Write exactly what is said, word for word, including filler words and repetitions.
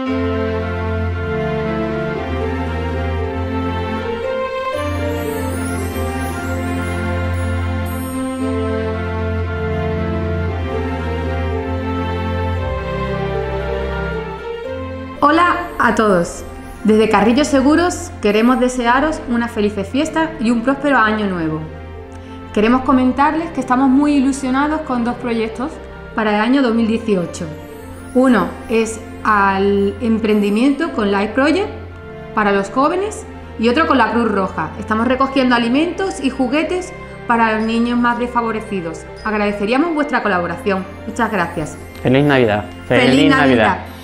Hola a todos. Desde Carrillo Seguros queremos desearos una feliz fiesta y un próspero año nuevo. Queremos comentarles que estamos muy ilusionados con dos proyectos para el año dos mil dieciocho. Uno es al emprendimiento con Life Project para los jóvenes y otro con la Cruz Roja. Estamos recogiendo alimentos y juguetes para los niños más desfavorecidos. Agradeceríamos vuestra colaboración. Muchas gracias. ¡Feliz Navidad! ¡Feliz, ¡Feliz Navidad! Navidad.